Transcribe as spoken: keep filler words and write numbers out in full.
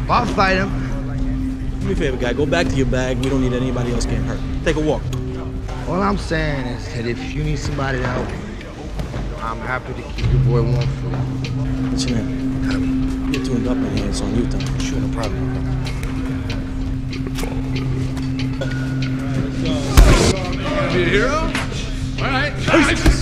I'll fight him. Do me a favor, guy. Go back to your bag. We don't need anybody else getting hurt. Take a walk. All I'm saying is that if you need somebody to help, I'm happy to keep your boy warm for you. What's your name? Tommy. You're tuned up in here. It's on you, Tommy. Sure, no problem. Be a hero? All right.